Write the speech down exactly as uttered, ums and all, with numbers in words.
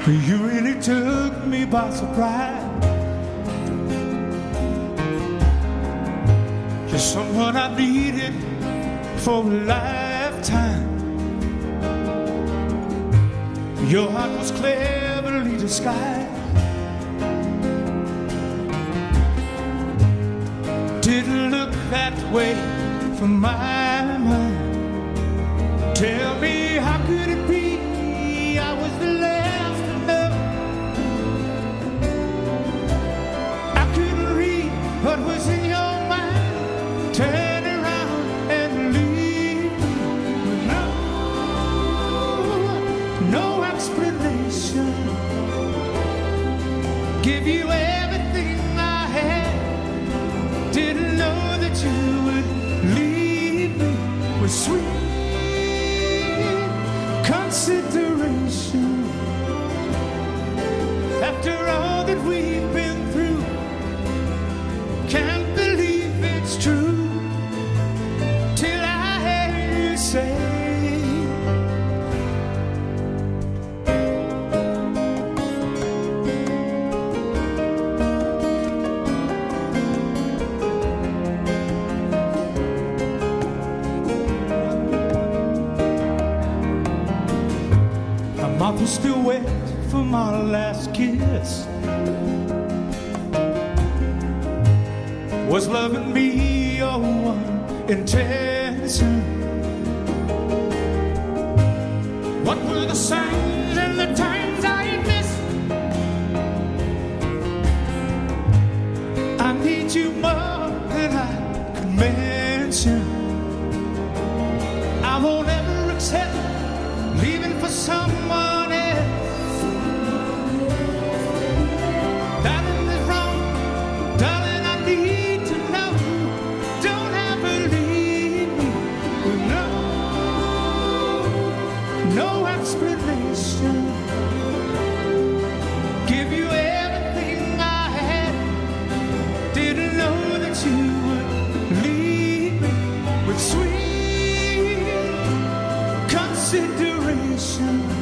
You really took me by surprise. You're someone I needed for a lifetime. Your heart was cleverly disguised. Didn't look that way from my mind. Tell me, how could it be I was the last to know? I couldn't read what was in your mind. Turn around and leave me with no, no explanation. Give you everything I had. Didn't know that you would leave me with sweet consideration. After all that we've been through, can't believe it's true till I hear you say my mouth is still wet from our last kiss. Was loving me your one intention? What were the signs and the times I had missed? I need you more than I could mention. I won't ever accept leaving for someone else. Darling, is wrong. Darling, I need to know. Don't ever leave me with no, no explanation. Give you everything I had. Didn't know that you would leave me with sweet consideration.